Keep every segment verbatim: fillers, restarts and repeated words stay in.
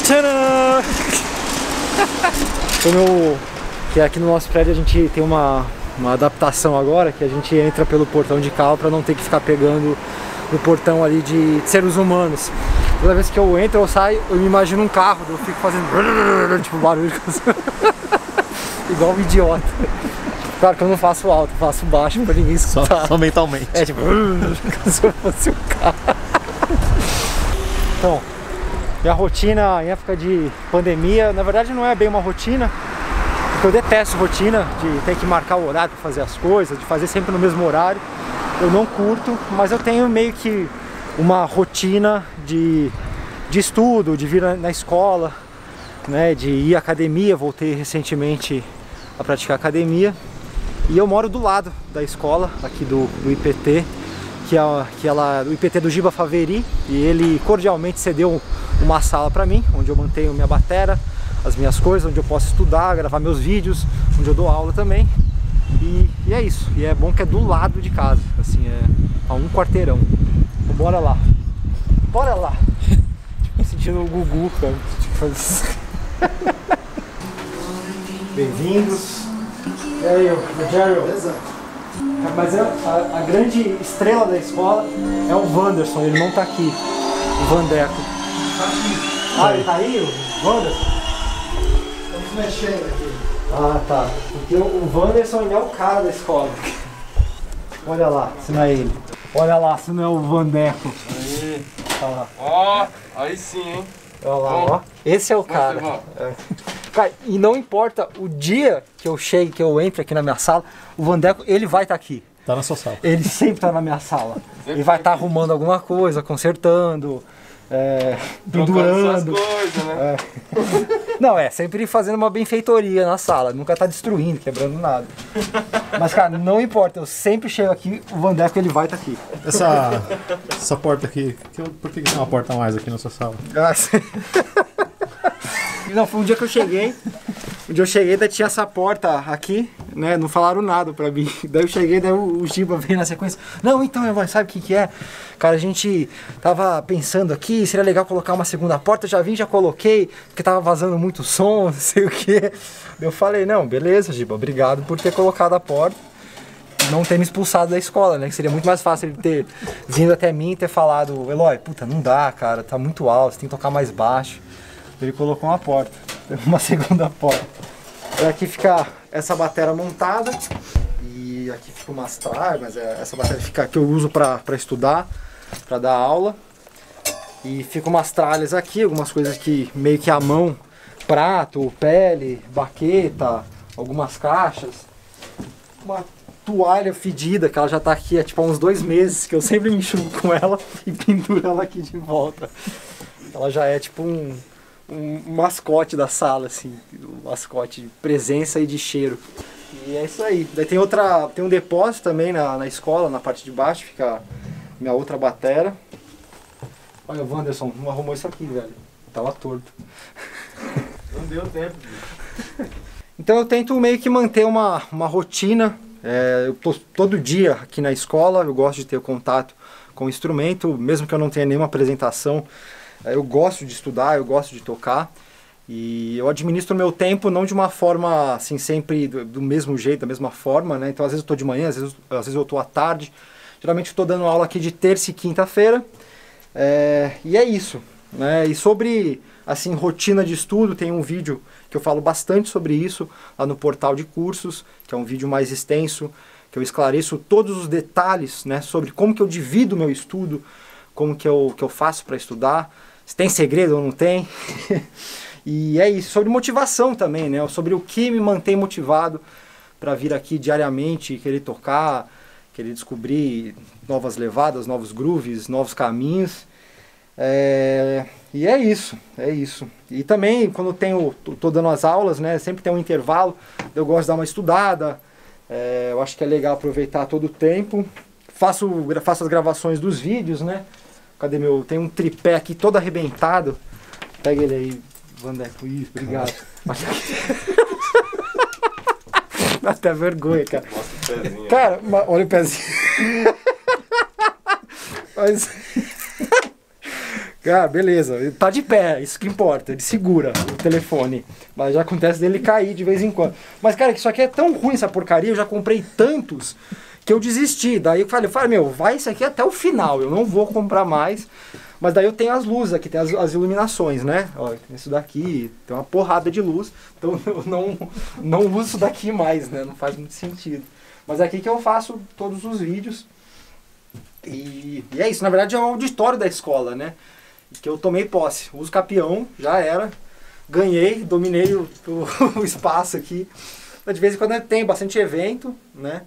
Tcharam! Como eu, que aqui no nosso prédio a gente tem uma, uma adaptação agora, que a gente entra pelo portão de carro para não ter que ficar pegando no portão ali de, de seres humanos. Toda vez que eu entro ou saio, eu me imagino um carro, eu fico fazendo tipo barulho, igual um idiota. Claro que eu não faço alto, eu faço baixo pra ninguém escutar. Só, só mentalmente. É tipo, como se eu fosse um carro. Então, minha rotina em época de pandemia, na verdade não é bem uma rotina, porque eu detesto rotina de ter que marcar o horário para fazer as coisas, de fazer sempre no mesmo horário. Eu não curto, mas eu tenho meio que uma rotina de, de estudo, de vir na, na escola, né, de ir à academia. Voltei recentemente a praticar academia. E eu moro do lado da escola, aqui do, do I P T, que é, que ela, o I P T do Giba Faveri, e ele cordialmente cedeu uma sala para mim, onde eu mantenho minha batera, as minhas coisas, onde eu posso estudar, gravar meus vídeos, onde eu dou aula também. E, e é isso, e é bom que é do lado de casa, assim, é a um quarteirão. Então bora lá, bora lá. Tipo, sentindo o Gugu, cara. Bem-vindos. E aí, o Jerry? Beleza? Mas é, a, a grande estrela da escola é o Wanderson, ele não tá aqui, o Vandeco. Tá aqui. Ah, ele tá aí, o Wanderson? Estamos mexendo aqui. Ah, tá. Porque o Wanderson ele é o cara da escola. Olha lá, se não é ele. Olha lá, se não é o Vandeco. Aí. Olha lá. Ó, aí sim, hein? Olha lá, Bom. ó. Esse é o cara. É. Cara, e não importa o dia que eu chegue, que eu entre aqui na minha sala, o Vandeco, ele vai estar aqui. Tá na sua sala. Ele sempre tá na minha sala. Ele vai estar arrumando alguma coisa, consertando, é, pendurando. Coisas, né? É. Não, é, sempre fazendo uma benfeitoria na sala, nunca tá destruindo, quebrando nada. Mas, cara, não importa, eu sempre chego aqui, o Vandeco ele vai estar aqui. Essa, essa porta aqui, que eu- por que que tem uma porta a mais aqui na sua sala? Ah, sim. Não, foi um dia que eu cheguei, um dia eu cheguei, daí tinha essa porta aqui, né, não falaram nada pra mim. Daí eu cheguei, daí o, o Giba veio na sequência. Não, então, irmão, sabe o que que é? Cara, a gente tava pensando aqui, seria legal colocar uma segunda porta, eu já vim, já coloquei, porque tava vazando muito som, não sei o que. Eu falei, não, beleza, Giba, obrigado por ter colocado a porta. Não ter me expulsado da escola, né? Que seria muito mais fácil ele ter vindo até mim e ter falado, Eloy, puta, não dá, cara, tá muito alto, você tem que tocar mais baixo. Ele colocou uma porta, uma segunda porta. E aqui fica essa bateria montada e aqui fica umas tralhas, mas é, essa bateria fica que eu uso para estudar, para dar aula. E fica umas tralhas aqui, algumas coisas que meio que à mão, prato, pele, baqueta, algumas caixas. Uma toalha fedida, que ela já tá aqui há tipo há uns dois meses, que eu sempre me enxugo com ela e penduro ela aqui de volta. Ela já é tipo um... um mascote da sala, assim, um mascote de presença e de cheiro. E é isso aí. Daí tem outra, tem um depósito também na, na escola, na parte de baixo, fica minha outra batera. Olha, o Wanderson não arrumou isso aqui, velho. Tava torto. Não deu tempo, bicho. Então eu tento meio que manter uma, uma rotina. É, eu tô todo dia aqui na escola, eu gosto de ter contato com o instrumento, mesmo que eu não tenha nenhuma apresentação. Eu gosto de estudar, eu gosto de tocar e eu administro meu tempo não de uma forma assim sempre do, do mesmo jeito, da mesma forma, né? Então às vezes eu estou de manhã, às vezes, às vezes eu estou à tarde. Geralmente estou dando aula aqui de terça e quinta-feira é, e é isso, né? E sobre assim rotina de estudo tem um vídeo que eu falo bastante sobre isso lá no portal de cursos, que é um vídeo mais extenso, que eu esclareço todos os detalhes, né, sobre como que eu divido o meu estudo, como que eu, que eu faço para estudar. Se tem segredo ou não tem. E é isso, sobre motivação também, né? Sobre o que me mantém motivado para vir aqui diariamente, querer tocar, querer descobrir novas levadas, novos grooves, novos caminhos. É... E é isso, é isso. E também, quando eu tenho, tô dando as aulas, né? Sempre tem um intervalo, eu gosto de dar uma estudada. É... Eu acho que é legal aproveitar todo o tempo. Faço, faço as gravações dos vídeos, né? Cadê meu... Tem um tripé aqui todo arrebentado. Pega ele aí, Vandeco. Isso, obrigado. Dá até vergonha, cara. Mostra o pezinho. Cara, olha o pezinho. Mas... Ah, beleza, ele tá de pé, isso que importa, ele segura o telefone. Mas já acontece dele cair de vez em quando. Mas, cara, isso aqui é tão ruim, essa porcaria, eu já comprei tantos que eu desisti. Daí eu falei, eu falei, meu, vai isso aqui até o final, eu não vou comprar mais. Mas daí eu tenho as luzes aqui, tem as, as iluminações, né? Ó, tem isso daqui, tem uma porrada de luz, então eu não, não uso isso daqui mais, né? Não faz muito sentido. Mas é aqui que eu faço todos os vídeos. E, e é isso, na verdade é o auditório da escola, né? Que eu tomei posse, uso capião, já era, ganhei, dominei o, o, o espaço aqui. De vez em quando tem bastante evento, né?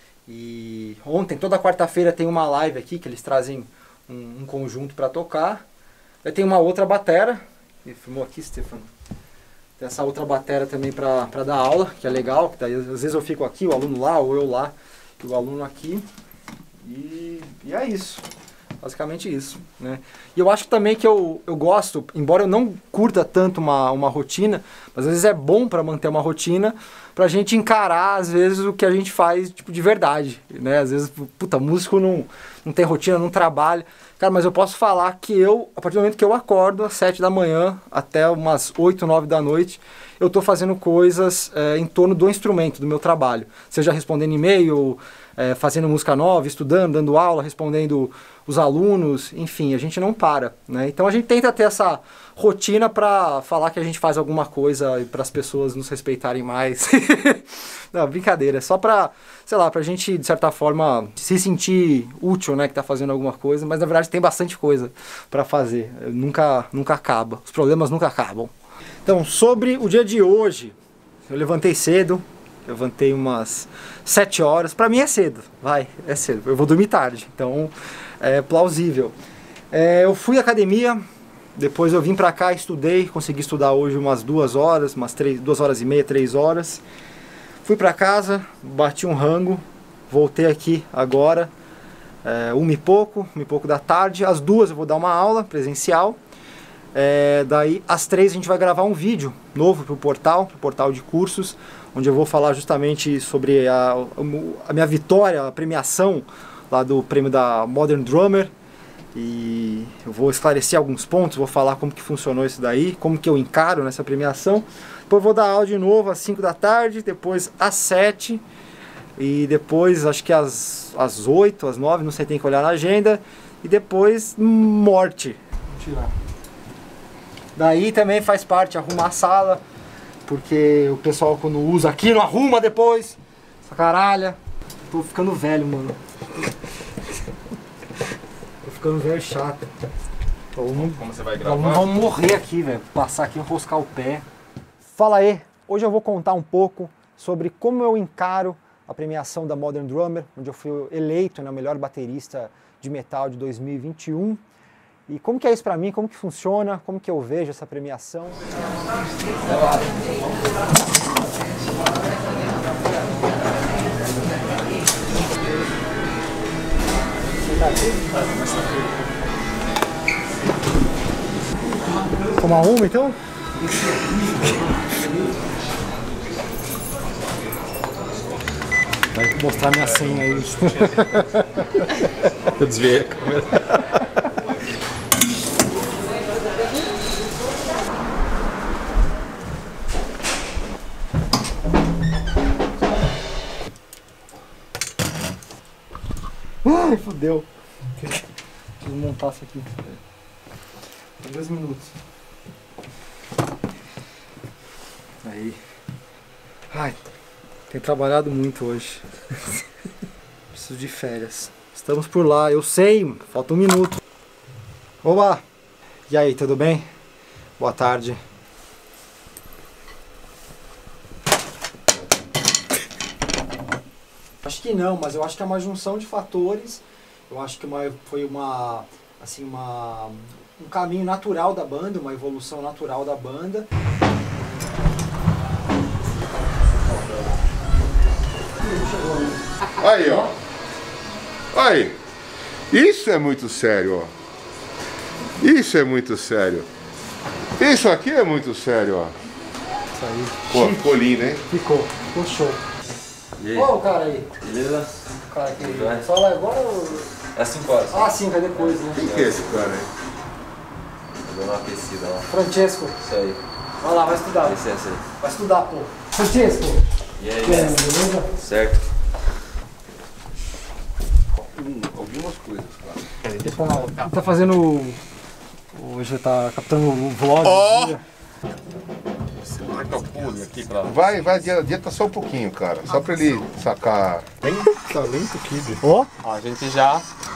E ontem, toda quarta-feira tem uma live aqui que eles trazem um, um conjunto para tocar. Aí tem uma outra batera, ele filmou aqui, Stefano. Tem essa outra batera também para dar aula, que é legal, que daí às vezes eu fico aqui, o aluno lá, ou eu lá, e o aluno aqui. E, e é isso. Basicamente isso, né? E eu acho também que eu, eu gosto, embora eu não curta tanto uma, uma rotina, mas às vezes é bom para manter uma rotina, pra gente encarar, às vezes, o que a gente faz, tipo, de verdade, né? Às vezes, puta, músico não, não tem rotina, não trabalha. Cara, mas eu posso falar que eu, a partir do momento que eu acordo, às sete da manhã, até umas oito, nove da noite, eu tô fazendo coisas é, em torno do instrumento, do meu trabalho. Seja respondendo e-mail, é, fazendo música nova, estudando, dando aula, respondendo os alunos, enfim, a gente não para, né? Então a gente tenta ter essa rotina para falar que a gente faz alguma coisa e para as pessoas nos respeitarem mais. Não, brincadeira, é só para, sei lá, pra gente de certa forma se sentir útil, né, que tá fazendo alguma coisa, mas na verdade tem bastante coisa para fazer, nunca, nunca acaba, os problemas nunca acabam. Então, sobre o dia de hoje, eu levantei cedo, levantei umas sete horas, pra mim é cedo, vai, é cedo, eu vou dormir tarde, então é plausível. É, eu fui à academia, depois eu vim pra cá, estudei, consegui estudar hoje umas duas horas, umas três, duas horas e meia, três horas. Fui pra casa, bati um rango, voltei aqui agora, é, uma e pouco, uma e pouco da tarde, às duas eu vou dar uma aula presencial. É, daí às três a gente vai gravar um vídeo novo pro portal, pro portal de cursos, onde eu vou falar justamente sobre a, a minha vitória, a premiação lá do prêmio da Modern Drummer. E eu vou esclarecer alguns pontos, vou falar como que funcionou isso daí, como que eu encaro nessa premiação. Depois vou dar aula de novo às cinco da tarde, depois às sete e depois acho que às, às oito, às nove, não sei, tem que olhar na agenda. E depois morte. Vou tirar. Daí também faz parte arrumar a sala, porque o pessoal quando usa aqui não arruma depois. Essa caralha. Tô ficando velho, mano. Tô ficando velho chato. Como, Como você vai gravar? Vamos, vamos morrer aqui, velho. Passar aqui e enroscar o pé. Fala aí. Hoje eu vou contar um pouco sobre como eu encaro a premiação da Modern Drummer, onde eu fui eleito, né, o melhor baterista de metal de dois mil e vinte e um. E como que é isso pra mim, como que funciona, como que eu vejo essa premiação. Tomar uma então? Vai mostrar minha senha aí. Eu desviei a câmera. Ai, fudeu. Deixa eu montar isso aqui. Tem dois minutos. Aí. Ai, tenho trabalhado muito hoje. Preciso de férias. Estamos por lá, eu sei, falta um minuto. Oba! E aí, tudo bem? Boa tarde. Acho que não, mas eu acho que é uma junção de fatores. Eu acho que uma, foi uma, assim, uma, um caminho natural da banda, uma evolução natural da banda. Aí, ó. Aí. Isso é muito sério, ó. Isso é muito sério. Isso aqui é muito sério, ó. Isso aí. Pô, ficou lindo, hein? Ficou, ficou show. E aí? Ô, o cara aí. Beleza? O cara aqui. Tudo bem? Só lá agora ou... É cinco horas. Ah, sim, vai depois, né? Quem que é esse cara aí? dando uma aquecida lá. Francesco, Isso aí. vai lá, vai estudar. Licença aí. Vai estudar, pô. Francesco. E aí, Beleza? mestre? Certo. Hum, algumas coisas, cara. Ele tá, ele tá fazendo. Hoje tá captando o vlog. Ó! do dia. Será que eu pulo aqui pra... Vai, vai, adianta só um pouquinho, cara. Só pra ele sacar. Tem talento, Kid. Ó, Ó, a gente já...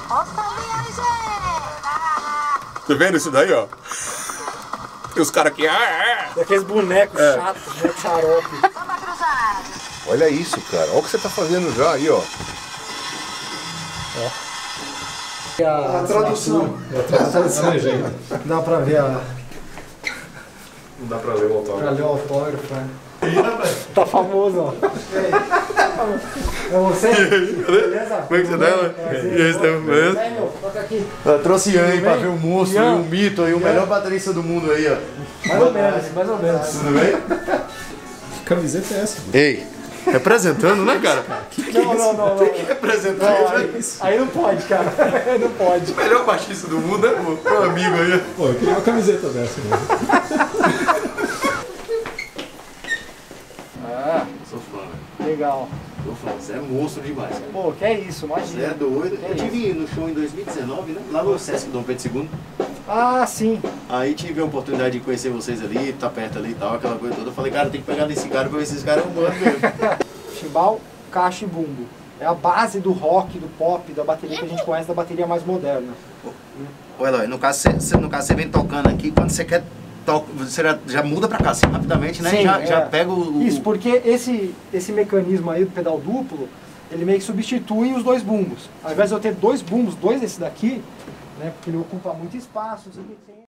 Tá vendo isso daí, ó? E os caras aqui. Ah, ah. daqueles bonecos É. chatos, né? Xarope. Olha isso, cara. Olha o que você tá fazendo já aí, ó. E a, A tradução. A legenda. Dá pra ver a. Não dá pra ler o Pra ler o autógrafo, né? Tá famoso, ó. É você? Beleza? Como é que você tá? E aí, Estevão, beleza? É, meu, toca aqui. Eu trouxe Ian aí Tudo pra bem? ver o monstro Ian? e o mito aí, o melhor baterista do mundo aí, ó. Mais ou menos, mais ou menos. Tudo bem? Que camiseta é essa? Ei, representando, né, cara? Não, não, não, não. Representando. Não, aí, aí não pode, cara. Aí não pode. O melhor baixista do mundo, né, pô? Meu amigo aí. Pô, eu queria uma camiseta dessa, né? Ah, Sou fã, velho. legal. Sou fã. Você é monstro demais, cara. Pô, que é isso, Você é imagina. doido. Que Eu isso? tive no show em dois mil e dezenove, né? Lá no Sesc Dom Pedro segundo. Ah, sim. Aí tive a oportunidade de conhecer vocês ali, tá perto ali e tal, aquela coisa toda. Eu falei, cara, tem que pegar nesse cara pra ver se esse cara é humano mesmo. Chimbal, caixa e bumbo. É a base do rock, do pop, da bateria que a gente conhece, da bateria mais moderna. Ô Eloy, no caso, você, no caso, você vem tocando aqui, quando você quer tocar, você já, já muda pra cá, assim, rapidamente, né? Sim, já, é. já pega o... o- Isso, porque esse, esse mecanismo aí do pedal duplo, ele meio que substitui os dois bumbos. Ao invés de eu ter dois bumbos, dois desse daqui, né, porque ele ocupa muito espaço, não sei o que tem.